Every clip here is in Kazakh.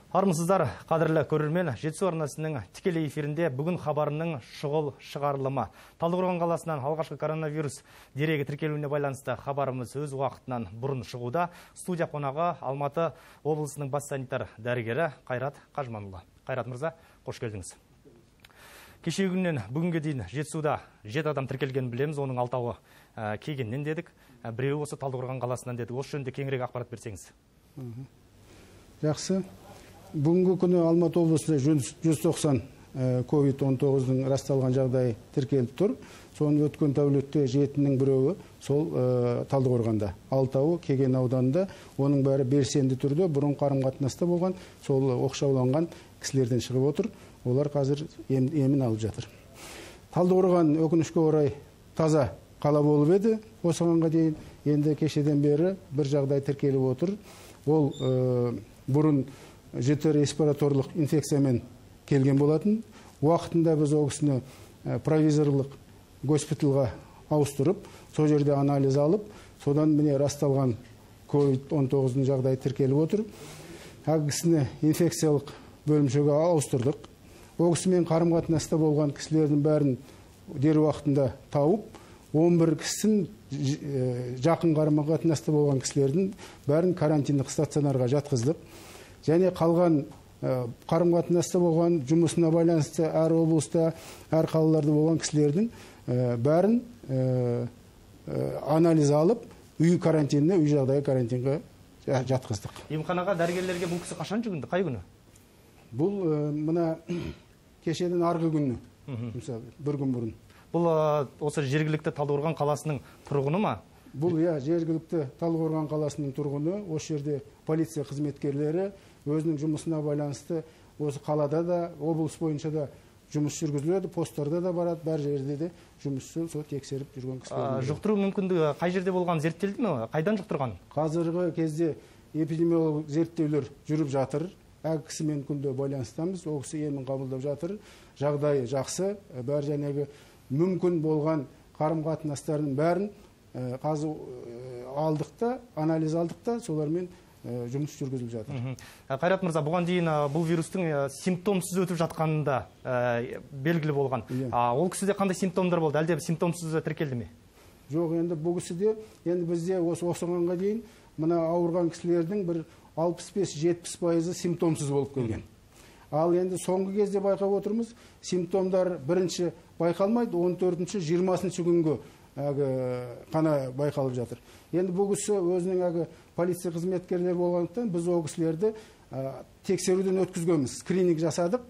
Армысыздар, қадірлі көрермен, Жетісу арнасының тікелей эфирінде бүгін хабарының шұғыл шығарылымы. Талдықорған қаласынан алғашқы коронавирус дерегі тіркелуіне байланысты хабарымыз өз уақытынан бұрын шығуда. Студия қонағы Алматы облысының бас санитар дәрігері Қайрат Қажманұлы. Қайрат мырза, қош келдіңіз. Кеше күннен бүгінге дейін Жетісуда 7 адам тіркелген білеміз, оның 6-ы Кегеннен дедік, біреуі осы Талдықорған қаласынан дедік. Осы жөнінде кеңірек ақпарат берсеңіз. Жақсы. Бүгінгі күні Алматы облысында 190 COVID-19-ның расталған жағдай тіркеліп тұр. Соның өткен тәулікте 7-ның біреуі сол Талдықорғанда. 6-ы Кеген ауданында, оның бәрі белсенді түрде бұрын қарым-қатынаста болған, сол оқшауланған кісілерден шығып отыр. Олар қазір емін алып жатыр. Талдықорған өкінішке орай таза қала болып еді. Осығанға дейін енді кешеден бері бір жағдай тіркеліп отыр. Ол бұрын жіті респираторлық инфекциямен келген болатын. Уақытында біз ол кісіні провизорлық госпитальға ауыстырып, сол жерде анализ алып, содан міне расталған COVID-19 жағдай тіркеліп отыр. Ол кісіні инфекциялық бөлімшеге ауыстырдық. Ол кісімен қарым-қатынаста болған кісілердің бәрін дер уақытында тауып, 11 кісін жақын қарым-қатынаста болған кісілердің бәрін карантиндік стационарға жатқыздық. Және қалған қарым-қатынаста болған жұмысына байланысты әр облыста, әр қалаларда болған кісілердің бәрін анализ алып, үй карантиніне, үй жағдайы карантинге жатқыздық. Емханаға дәрігерлерге бұл кісі қашан жүгінді? Қай күні? Бұл мына кешеден арғы күні, бір күн бұрын. Бұл осы жергілікті Талдықорған қаласының тұрғыны ма? Бұл жергілікті Талдықорған қаласының тұрғыны. Осы жерде полиция қызметкерлері өзінің жұмысына байланысты осы қалада да, облыс бойынша да жұмыс жүргізіледі, посттарда да барады, бәр жерде де жұмысын сол тексеріп жүрген кісілер. Жұқтыру мүмкіндігі қай жерде болған зерттелді ме? Қайдан жұқтырған? Қазіргі кезде эпидемиологиялық зерттеулер жүріп жатыр. Әр кісімен күнде байланыстамыз, ол кісі емін қабылдап жатыр. Жағдайы жақсы, бәр жәнегі мүмкін болған қарым-қатынастардың бәрін қазір алдық та, анализ алдық та, солармен жұмыс жүргізіліп жатыр. Қайрат мырза, бұған дейін бұл вирустың симптомсыз өтіп жатқанында белгілі болған. Ол кісіде қандай симптомдар болды? Әлде симптомсыз тіркелді ме? Жоқ, енді бұл кісіде, енді бізде осығанға дейін мына ауырған кісілердің бір 65-70% симптомсыз болып келген. Ал енді соңғы кезде байқап отырмыз, симптомдар бірінші байқалмайды, 14-20 күнгі қана байқалып жатыр. Енді бұл кісі өзінің полиция қызметкерлері болғандықтан біз ол кісілерді тексеруден өткізгенбіз, скрининг жасадық.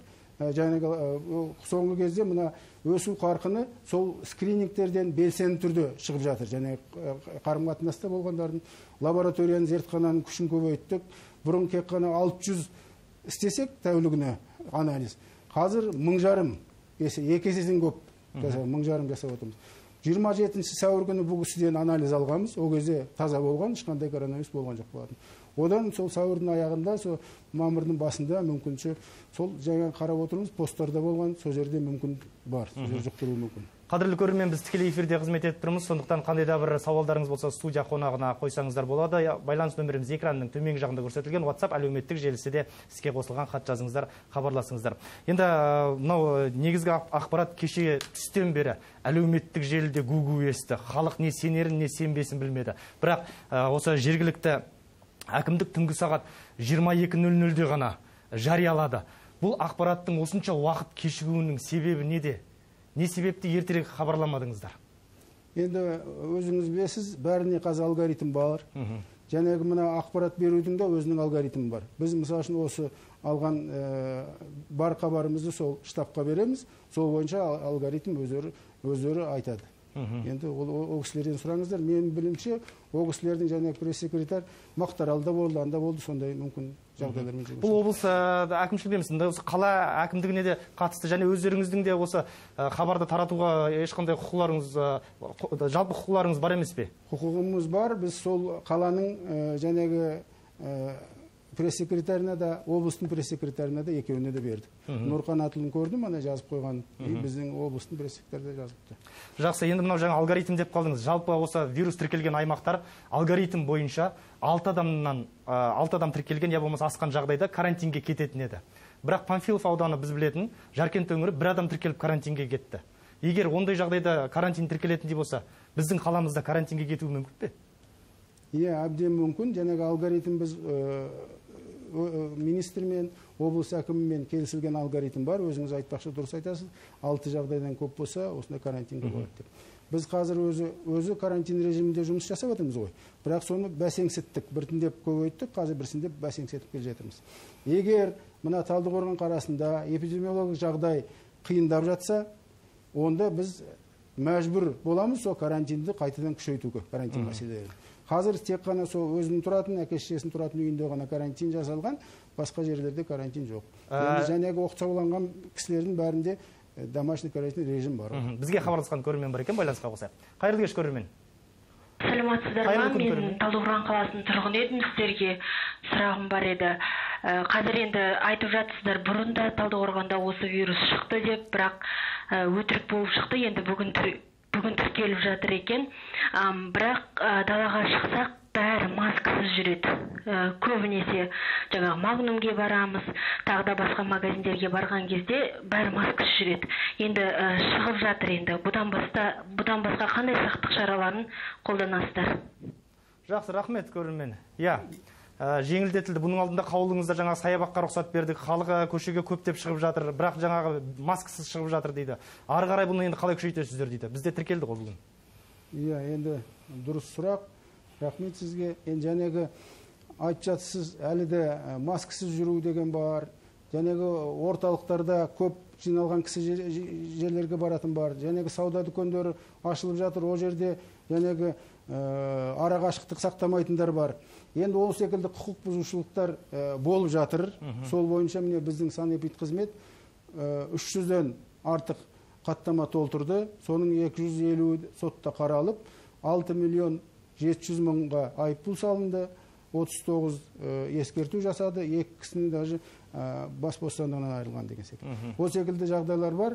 Соңғы кезде мына өсу қарқыны сол скринингтерден белсенді түрде шығып жатыр. Және қарым-қатынаста болғандардың лабораторияның зертхананың күшін көбейттік. Бұрын кек қана 600 істесек тәулігіне анализ. Қазір 1000 есе, екі еседен көп, 1000 жасап отырмыз. 27 сәуір күні бұл кісіден анализ алғанбыз. Ол кезде таза болған, ешқандай коронавирус болған жоқ болатын. Одан сол сәуірдің аяғында, сол мамырдың басында мүмкінші сол жаңа қарап отырмыз, посттарда болған, сол жерде мүмкін бар, сол жерде жұқтыру мүмкін. Қадірлі көрермен, біз тікелей эфирде қызмет етіп тұрмыз, сондықтан қандай да бір сауалдарыңыз болса студия қонағына қойсаңыздар болады. Байланыс нөміріміз экранның төменгі жағында көрсетілген, WhatsApp әлеуметтік желісі де іске қосылған, хат жазыңыздар, хабарласыңыздар. Енді мынау негізгі ақпарат кеше түстен бері әлеуметтік желіде гу-гу есті. Халық не сенерін, не сенбесін білмеді. Бірақ осы жергілікті әкімдік түнгі сағат 22:00-де ғана жариялады. Бұл ақпараттың осынша уақыт кешігуінің себебі неде? Не себепті ертерек хабарламадыңыздар? Енді өзіңіз білесіз, бәріне қазір алгоритм бар. Жәнегі мына ақпарат берудің де өзінің алгоритмі бар. Біз мысалы үшін осы алған бар хабарымызды сол штабқа береміз, сол бойынша алгоритм өздері айтады. Енді ол кісілерден сұраңыздар. Менің білімше, ол кісілердің және пресс-секретар Мақтаралда болды, анда болды, сондай мүмкін жағдайлармен жүргізеді. Бұл облыс әкімшілігі емес, осы қала әкімдігіне де қатысты, және өздеріңіздің де осы хабарды таратуға ешқандай құқыларыңыз, жалпы құқыларыңыз бар емес пе? Құқығымыз бар. Біз сол қаланың жәнегі пресс-секретарына да, облыстың пресс-секретарына да екеуіне де бердік. Нұрқан Атылын көрдім, ана жазып қойған, біздің облыстың пресс-секретары да жазыпты. Жақсы, енді мынау жаңа алгоритм деп қалдыңыз. Жалпы осы вирус тіркелген аймақтар алгоритм бойынша 6 адам тіркелген, я болмаса асқан жағдайда карантинге кететін еді. Бірақ Панфилов ауданы біз білетін, Жаркент өңірі 1 адам тіркеліп карантинге кетті. Егер ондай жағдайда карантин тіркелетіндей болса, біздің қаламызда карантинге кетуі мүмкін бе? Иә, әбден мүмкін. Жаңағы алгоритм біз министрмен, облыс әкімімен келісілген алгоритм бар. Өзіңіз айтпақшы, дұрыс айтасыз. 6 жағдайдан көп болса, осында карантинге болады деп. Біз қазір өзі карантин режимінде жұмыс жасап жатырмыз ғой. Бірақ соны бәсеңсіттік, біртіндеп көбейттік, қазір бірсіндеп бәсеңсетіп келе жатырмыз. Егер мына Талдықорған қаласында эпидемиологиялық жағдай қиындап жатса, онда біз мәжбүр боламыз сол карантинді қайтадан күшейтуге, карантин мәселелерін. Қазір тек қана сол өзінің тұратын, әке-шешесінің тұратын үйінде ғана карантин жасалған, басқа жерлерде карантин жоқ. Жаңағы оқшауланған кісілердің бәрінде домашний карантин режим бар. Бізге хабарласқан көрермен бар екен, байланысқа қосайық. Қайырлы кеш, көрермен. Саламатсыздар ма? Мен Талдықорған қаласының тұрғыны едім, сіздерге сұрағым бар еді. Қазір енді айтып жатсыздар, бұрын да Талдықорғанда осы вирус шықты деп, бірақ өтірік болып шықты, енді бүгін тіркеліп жатыр екен. Бірақ далаға шықсақ, бәрі маскасыз жүреді. Көбінесе жаңағы Магнумге барамыз, тағы да басқа магазиндерге барған кезде бәрі маскасыз жүреді. Енді шығып жатыр енді. Бұдан басқа қандай сақтық шараларын қолданасыздар? Жақсы, рахмет көрермен. Иә, жеңілдетілді. Бұның алдында қаулыңызда жаңағы саябаққа рұқсат бердік. Халық көшеге көптеп шығып жатыр, бірақ жаңағы маскасыз шығып жатыр дейді. Ары қарай бұны енді қалай күшейтесіздер дейді. Бізде тіркелді ғой бүгін. Иә, енді дұрыс сұрақ. Рахмет сізге. Енді жәнегі айтып жатсыз, әлі де маскасыз жүру деген бар. Жәнегі орталықтарда көп жиналған кісі жерлерге баратын бар. Жәнегі сауда дүкендері ашылып жатыр. О жерде жәнегі арақашықтық сақтамайтындар бар. Енді ол секілді құқық бұзушылықтар болып жатыр. Сол бойынша міне біздің санэпид қызмет 300-ден артық хаттама толтырды. Соның 250 сотта қаралып, 6.700.000-ға айыппұл салынды, 39 ескерту жасады, 2 кісінің даже бас бостандығынан айырылған деген секілді. Ол секілді жағдайлар бар.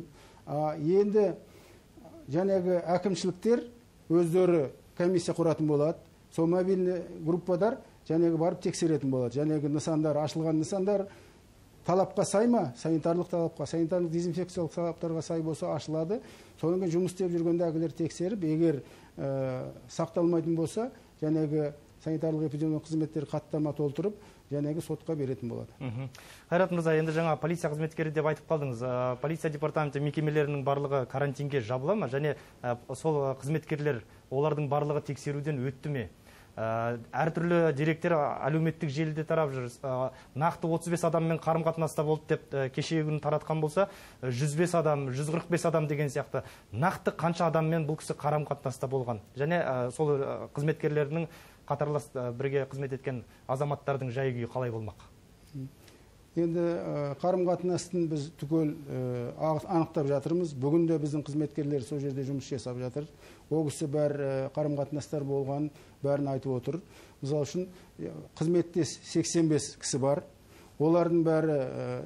Енді жәнегі әкімшіліктер өздері комиссия құратын болады. Сол мобильный группадар жәнегі барып тексеретін болады. Жәнегі нысандар, ашылған нысандар талапқа сай ма? Санитарлық талапқа, санитарлық дезинфекциялық талаптарға сай болса ашылады. Содан жұмыс істеп жүргенде әгілер тексеріп, егер сақталмайтын болса, жәнегі санитарлық эпидемиологиялық қызметтер хаттама толтырып, жәнегі сотқа беретін болады. Қайрат мырза, енді жаңа полиция қызметкері деп айтып қалдыңыз. Полиция департаменті мекемелерінің барлығы карантинге жабыла ма? Және сол қызметкерлер олардың барлығы тексеруден өтті ме? Әртүрлі деректер әлеуметтік желіде тарап жүр. Нақты 35 адаммен қарым-қатынаста болды деп кешегі күні таратқан болса, 105 адам, 145 адам деген сияқты. Нақты қанша адаммен бұл кісі қарым-қатынаста болған? Және сол қызметкерлерінің қатарлас бірге қызмет еткен азаматтардың жай-күйі қалай болмақ? Енді қарым-қатынастың біз түгел анықтап жатырмыз. Бүгін де біздің қызметкерлер сол жерде жұмыс жасап жатыр. Ол кісі бәр қарым-қатынастар болған, бәрін айтып отыр. Мысалы үшін қызметтес 85 кісі бар. Олардың бәрі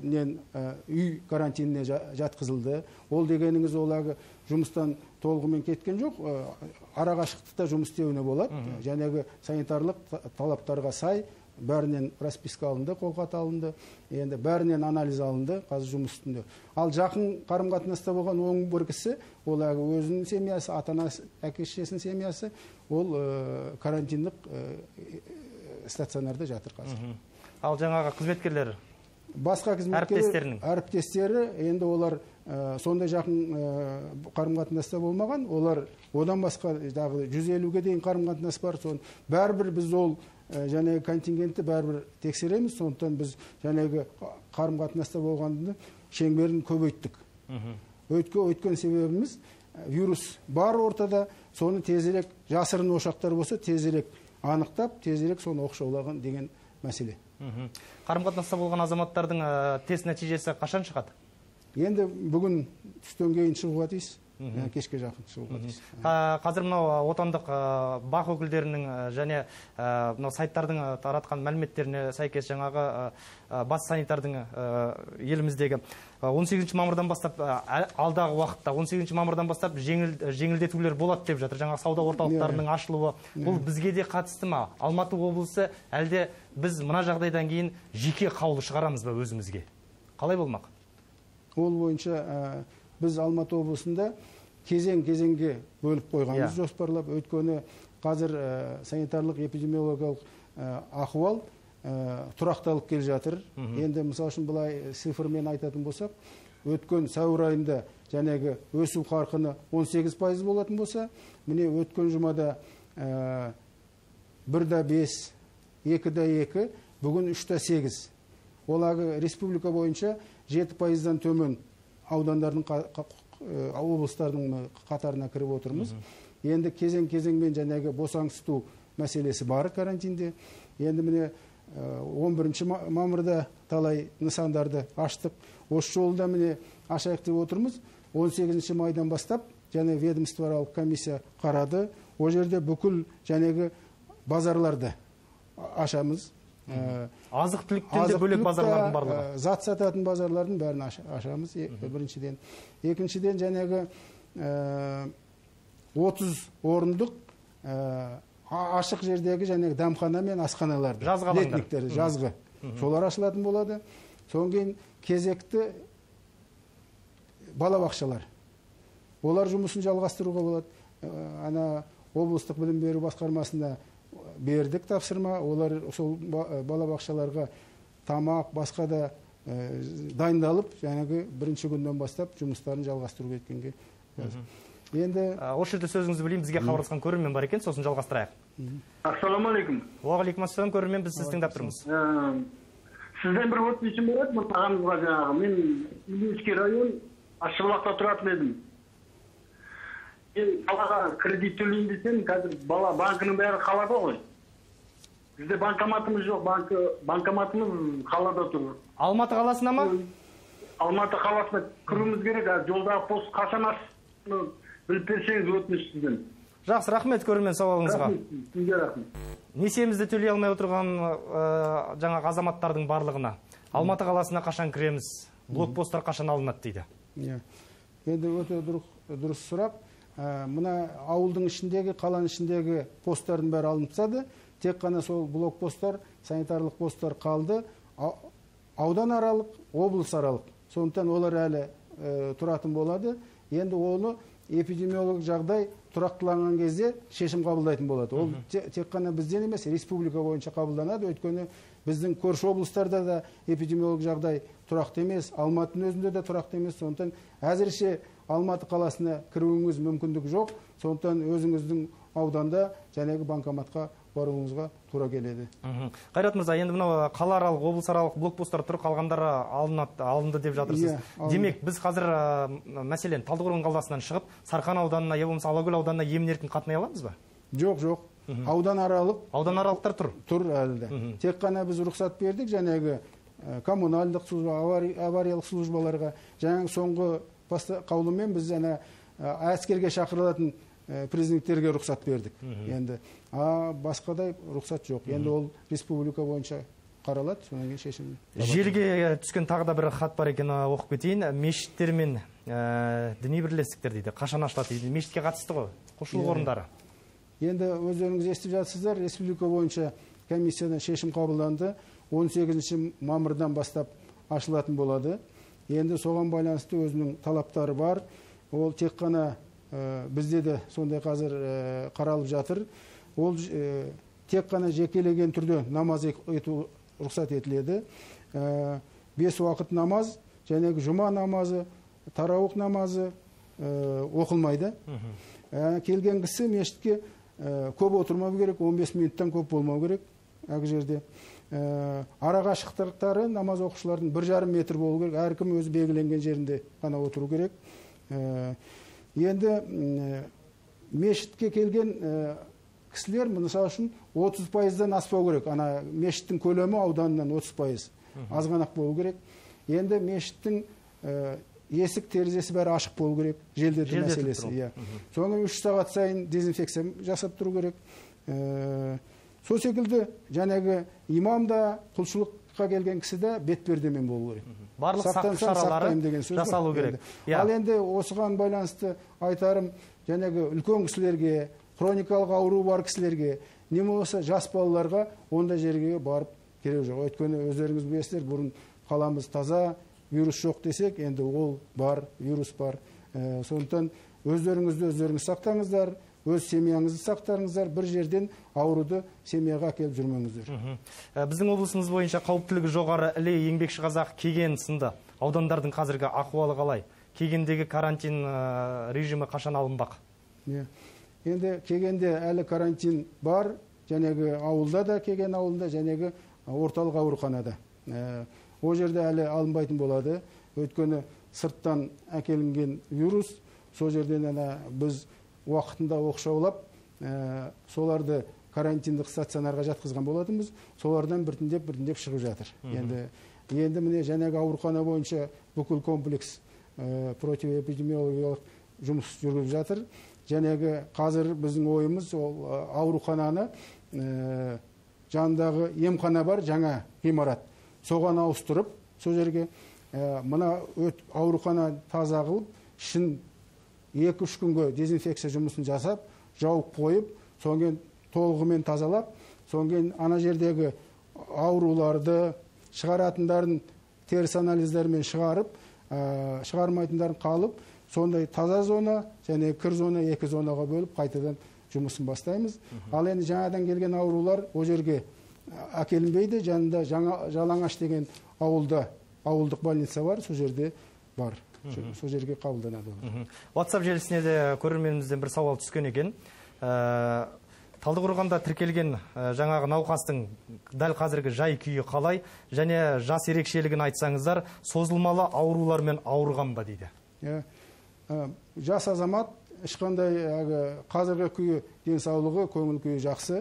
үй карантиніне жатқызылды. Ол дегеніңіз олағы жұмыстан толығымен кеткен жоқ. Арақашықтықта жұмыс істеуіне болады. Жәнегі санитарлық талаптарға сай бәрінен расписка алынды, қолхат алынды, енді бәрінен анализ алынды, қазір жұмыс үстінде. Ал жақын қарым-қатынаста болған 11 кісі, ол өзінің семьясы, ата-анасы, әке-шешесінің семьясы, ол карантиндік стационарда жатыр қазір. Ал жаңағы қызметкерлер? Басқа қызметкерлер, әріптестері, енді олар сондай жақын қарым-қатынаста болмаған, олар одан басқа 150-ге дейін қарым-қатынас бар, бәрібір біз ол жәнегі контингентті бәрібір тексереміз, сондықтан біз жәнегі қарым-қатынаста болғанды шеңберін көбейттік. Өйткен себебіміз вирус бар ортада, соны тезірек, жасырын ошақтар болса, тезірек анықтап, тезірек соны оқшаулаған деген мәселе. Қарым-қатынаста болған азаматтардың тест нәтижесі қашан шығады? Енді бүгін түстен кейін шығуға тиіс. кешке жақын шығуға тиіс. Қазір мынау отандық бақ өкілдерінің және мынау сайттардың таратқан мәліметтеріне сәйкес жаңағы бас санитардың еліміздегі 18 мамырдан бастап алдағы уақытта 18 мамырдан бастап жеңілдетулер болады деп жатыр. Жаңағы сауда орталықтарының ашылуы. Бұл бізге де қатысты ма? Алматы облысы әлде біз мына жағдайдан кейін жеке қаулы шығарамыз ба өзімізге? Қалай болмақ? Ол бойынша біз Алматы облысында кезең-кезеңге бөліп қойғанбыз жоспарлап. Өйткені қазір санитарлық эпидемиологиялық ахуал тұрақталып келе жатыр. Енді мысалы үшін былай цифрмен айтатын болсақ, өткен сәуір айында жәнегі өсу қарқыны 18% болатын болса, міне өткен жұмада 1,5, 2,2, бүгін 3,8. Олагы республика бойынша 7%-дан төмен аудандардың облыстардың қатарына кіріп отырмыз. Енді кезең-кезеңмен жәнегі босаңсыту мәселесі бар карантинде. Енді міне 11 мамырда талай нысандарды аштық. Осы жолда міне ашайық деп отырмыз. 18 майдан бастап және ведомствоаралық комиссия қарады. О жерде бүкіл жәнегі базарларды ашамыз. Азық-түліктен де бөлек базарлардың барлығы. Зат сататын базарлардың бәрін ашамыз, біріншіден. Екіншіден жәнегі 30 орындық ашық жердегі жәнегі дәмхана мен асханаларды, летниктері, жазғы. Солар ашылатын болады. Соң кейін кезекті балабақшалар. Олар жұмысын жалғастыруға болады. Ана облыстық білім беру басқармасында бердік тапсырма, олар сол балабақшаларға тамақ, басқа да дайындалып, жаңағы бірінші күннен бастап жұмыстарын жалғастыру кеткенге. Енді осы жерде сөзіңізді білейін, бізге хабарласқан көрермен бар екен, сосын жалғастырайық. Ассалаумағалейкум. Уағалейкумассалам, көрермен, біз сізді тыңдап тұрмыз. Сізден бір өтінішім бар еді, ағамызға жаңағы. Мен Ильинский район Ащыбұлақта тұратын едім. Қалаға кредит төлейін десем, қазір бала банкының бәрі қалада ғой. Бізде банкоматымыз жоқ, банкоматымыз қалада тұр. Алматы қаласына ма? Алматы қаласына кіруіміз керек, жолдағы пост қашан ашылатынын біліп берсеңіз өтініш сізден. Жақсы, рахмет көрермен сауалыңызға. Сізге рахмет. Несиемізді төлей алмай отырған жаңағы азаматтардың барлығына Алматы қаласына қашан кіреміз, блокпосттар қашан алынады дейді. Енді өте дұрыс сұрақ. Мына ауылдың ішіндегі, қаланың ішіндегі посттардың бәрі алынып тастады. Тек қана сол блокпосттар, санитарлық посттар қалды. Аудан аралық, облыс аралық. Сондықтан олар әлі тұратын болады. Енді оны эпидемиологиялық жағдай тұрақтыланған кезде шешім қабылдайтын болады. Ол тек қана бізден емес, республика бойынша қабылданады. Өйткені біздің көрші облыстарда да эпидемиологиялық жағдай тұрақты емес, Алматының өзінде де тұрақты емес. Сондықтан әзірше Алматы қаласына кіруіңіз мүмкіндік жоқ. Сондықтан өзіңіздің ауданда жәнегі банкоматқа баруыңызға тура келеді. Қайрат мырза, енді мынау қалааралық, облысаралық блокпосттар тұр, қалғандары алынды деп жатырсыз. Демек, біз қазір мәселен Талдықорған қаласынан шығып, Сарқан ауданына, я болмаса Алакөл ауданына емін-еркін қатынай аламыз ба? Жоқ. Аудан аралықтар тұр. Тұр әлі. Тек қана біз рұқсат бердік жәнегі коммуналдық служба, авариялық службаларға. Жаңағы соңғы қаулымен біз әскерге шақырылатын президенттерге рұқсат бердік. Енді басқадай рұқсат жоқ. Енді ол республика бойынша қаралады, содан кейін шешім. Желіге түскен тағы да бір хат бар екен, оқып кетейін. Мешіттер мен діни бірлестіктер дейді. Қашан ашылады дейді. Мешітке қатысты ғой, құлшылық орындары. Енді өздеріңіз естіп жатсыздар, республика бойынша комиссиядан шешім қабылданды. 18 мамырдан бастап ашылатын болады. Енді соған байланысты өзінің талаптары бар. Ол тек қана бізде де сондай қазір қаралып жатыр. Ол тек қана жекелеген түрде намаз ету рұқсат етіледі. 5 уақыт намаз, жәнегі жұма намазы, тарауық намазы оқылмайды. Келген кісі мешітке көп отырмау керек, 15 минуттан көп болмау керек. Әк жерде арақашықтықтары намаз оқушылардың 1,5 метр болу керек. Әркім өзі белгіленген жерінде ғана отыру керек. Енді мешітке келген кісілер, мысалы үшін 30%-дан аспау керек. Ана мешіттің көлемі ауданынан 30%. Азғанақ болу керек. Енді мешіттің есік терезесі бәрі ашық болу керек, желдету мәселесі. Соны 3 сағат сайын дезинфекция жасап тұру керек. Сол секілді жаңағы имам да, құлшылыққа келген кісі де бетпердемен болу керек. Барлық сақтық шаралары жасалу керек. Ал енді осыған байланысты айтарым, жаңағы үлкен кісілерге, хроникалық ауру бар кісілерге, не болса жас балаларға ондай жерге барып керек жоқ. Өйткені өздеріңіз білесіздер, бұрын қаламыз таза, вирус жоқ десек, енді ол бар, вирус бар. Сондықтан өздеріңіз сақтаңыздар, өз семьяңызды сақтарыңыздар, бір жерден ауруды семьяға келіп жүрмеңіздер. Біздің облысымыз бойынша қауіптілігі жоғары Іле, Еңбекші Қазақ, Кеген сынды аудандардың қазіргі ахуалы қалай? Кегендегі карантин режимі қашан алынбақ? Енді Кегенде әлі карантин бар, жәнегі ауылда да, Кеген ауылында, жәнегі орталық ауруханада. О жерде әлі алынбайтын болады. Өйткені сырттан әкелінген вирус, сол жерден біз уақытында оқшаулап, соларды карантиндік стационарға жатқызған болатынбыз. Солардан біртіндеп шығып жатыр. Енді міне жәнегі аурухана бойынша бүкіл комплекс противоэпидемиологиялық жұмыс жүргізіп жатыр. Жәнегі қазір біздің ойымыз аурухананы жанындағы емхана бар, жаңа ғимарат. Соған ауыстырып, сол жерге мына аурухана таза қылып, ішін 2-3 күнге дезинфекция жұмысын жасап, жауып қойып, соңген толығымен тазалап, соңген ана жердегі ауруларды шығаратындарын теріс анализдермен шығарып, шығармайтындарын қалып, сондай таза зона және кір зона 2 зонаға бөліп қайтадан жұмысын бастаймыз. Ал енді жаңадан келген аурулар о жерге әкелінбейді. Жанында Жалаңаш деген ауылдық больница бар, сол жерде бар. Сол жерге қабылданады. WhatsApp желісіне де көрерменімізден бір сауал түскен екен. Талдықорғанда тіркелген жаңағы науқастың дәл қазіргі жай күйі қалай, және жас ерекшелігін айтсаңыздар, созылмалы аурулармен ауырған ба дейді. Жас азамат, ешқандай қазіргі күйі денсаулығы, көңіл күйі жақсы,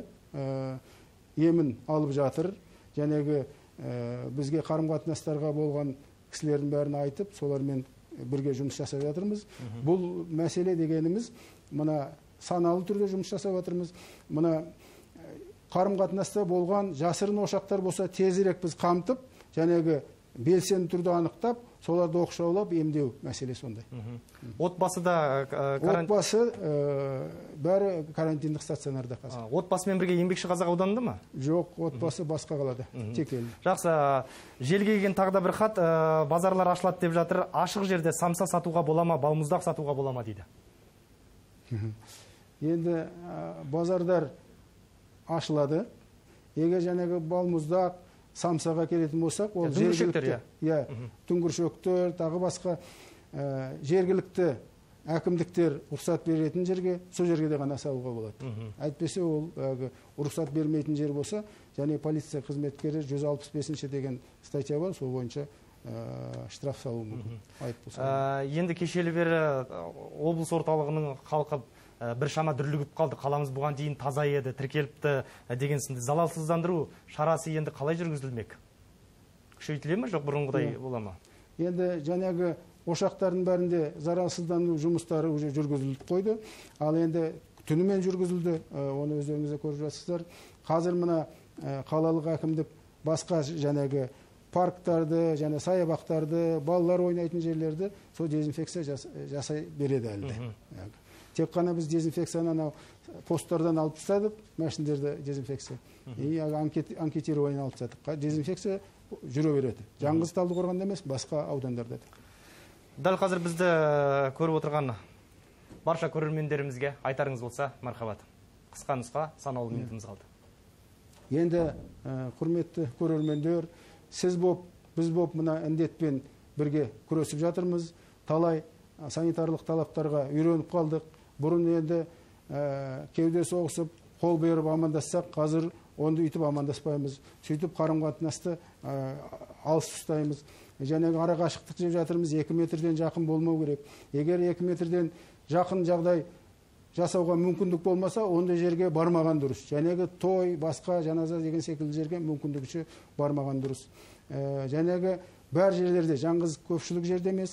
емін алып жатыр. Жәнегі бізге қарым-қатынастарға болған кісілердің бәрін айтып, солармен бірге жұмыс жасап жатырмыз. Бұл мәселе дегеніміз, мына саналы түрде жұмыс жасап жатырмыз. Мына қарым-қатынаста болған жасырын ошақтар болса тезірек біз қамтып, жәнегі белсенді түрде анықтап, соларды оқшаулап емдеу мәселесі сондай. Отбасыда отбасы бәрі карантиндік стационарда қазір. Отбасымен бірге Еңбекші Қазақ ауданында ма? Жоқ, отбасы басқа қалада. Текелі. Жақсы, желге келген тағы да бір хат, базарлар ашылады деп жатыр. Ашық жерде самса сатуға бола ма, балмұздақ сатуға бола ма дейді. Енді базардар ашылады. Егер жәнегі балмұздақ, самсаға келетін болсақ, ол түңгіршектер, тағы басқа жергілікті әкімдіктер рұқсат беретін жерге, сол жерге де ғана салуға болады. Әйтпесе ол рұқсат бермейтін жер болса, және полиция қызметкері 165 деген статья бар, сол бойынша штраф салуы мүмкін. Енді кешелі бері облыс орталығының халқы бір шама дүрлігіп қалды. Қаламыз бұған дейін таза еді, тіркеліпті деген сынды. Залалсыздандыру шарасы енді қалай жүргізілмек? Күшейтіле ме, жоқ бұрынғыдай бола ма? Енді жаңағы ошақтардың бәрінде зарарсыздандыру жұмыстары уже жүргізіліп қойды. Ал енді түнімен жүргізілді, оны өздеріңізде көріп жатсыздар. Қазір мына қалалық әкімдік басқа жаңағы парктарды, және саябақтарды, балалар ойнайтын жерлерді сол дезинфекция жасай береді әлі. Тек қана біз дезинфекцияны посттардан алып тастадық, мәшіндерді дезинфекция. Анкетирование алып тастадық. Дезинфекция жүре береді. Жаңғыз Талдықорғанда емес, басқа аудандарда. Дәл қазір бізді көріп отырған барша көрермендерімізге айтарыңыз болса, мархабат. Қысқа нұсқа, санаулы минутымыз қалды. Енді құрметті көрермендер, сіз боп, біз боп мына індетпен бірге күресіп жатырмыз. Талай санитарлық талаптарға үйреніп қалдық. Бұрын енді кеуде соғысып, қол беріп амандассақ, қазір онды үйтіп амандаспаймыз. Сөйтіп қарым-қатынасты алыс ұстаймыз. Жәнегі ара қашықтық жеп жатырмыз, 2 метрден жақын болмау керек. Егер 2 метрден жақын жағдай жасауға мүмкіндік болмаса, ондай жерге бармаған дұрыс. Жәнегі той, басқа жаназа деген секілді жерге мүмкіндікше бармаған дұрыс. Жәнегі бәр жерлерде, жаңғыз көпшілік жерде емес,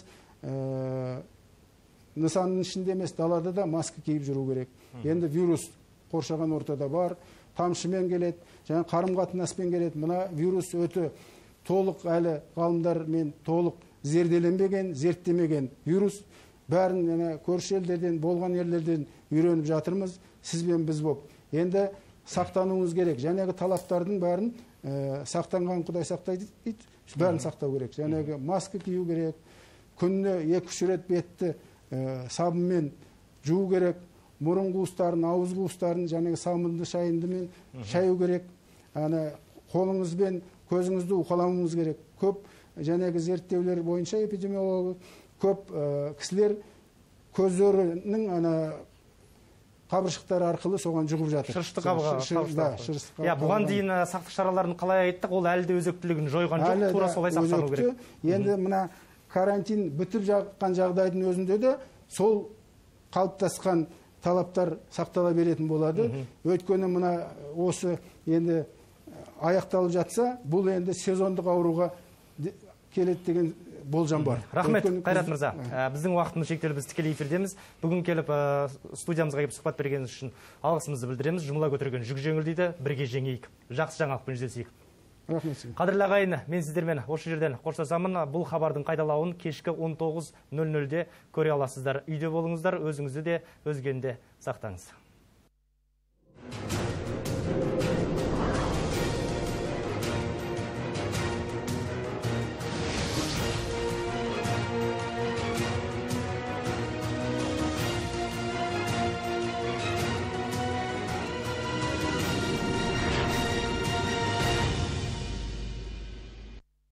нысанның ішінде емес, далада да маска киіп жүру керек. Енді вирус қоршаған ортада бар, тамшымен келеді, және қарым-қатынаспен келеді. Мына вирус өте толық әлі ғалымдармен толық зерделенбеген, зерттемеген вирус. Бәрін көрші елдерден, болған елдерден үйреніп жатырмыз, сізбен біз боп. Енді сақтануымыз керек. Жәнегі талаптардың бәрін сақтанған Құдай сақтайды дейді, бәрін сақтау керек. Жәнегі маска кию керек, күніне 2-3 рет бетті сабынмен жуу керек, мұрын қуыстарын, ауыз қуыстарын жәнегі самынды шайындымен шаю керек. Қолыңызбен көзіңізді уқаламауыңыз керек. Көп жәнегі зерттеулер бойынша эпидемиология көп кісілер көздерінің қабыршықтары арқылы соған жұғып жатыр. Шырышты қабыға. Бұған дейін сақтық шараларын қалай айттық, ол әлі де өзектілігін жойған жоқ, тура солай сақтану керек. Енді мына карантин бітіп жатқан жағдайдың өзінде де сол қалыптасқан талаптар сақтала беретін болады. Өйткені мына осы енді аяқталып жатса, бұл енді сезондық ауруға келеді деген болжам бар. Рахмет, Қайрат мырза. Біздің уақытымыз шектеліп, біз тікелей эфирдеміз. Бүгін келіп студиямызға келіп сұхбат бергеніңіз үшін алғысымызды білдіреміз. Жұмыла көтерген жүк жеңілдейді, бірге жеңейік. Жақсы жаңалықпен жүздесейік. Рахмет сізге. Қадірлі ағайын, мен сіздермен осы жерден қоштасамын. Бұл хабардың қайталауын кешкі 19:00-де көре аласыздар. Үйде болыңыздар, өзіңізді де, өзгені де сақтаңыз.